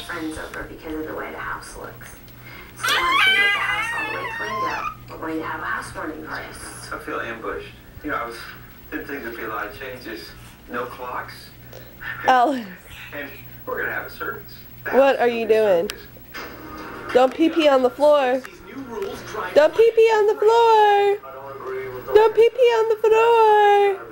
friends over because of the way the house looks. So once we get the house all the way cleaned up, we're going to have a housewarming party. I feel ambushed. You know, didn't think there'd be a lot of changes. No clocks. Alex. And we're going to have a service. What are you doing? Don't pee-pee on the floor. Don't pee-pee on the floor. Don't pee-pee on the floor.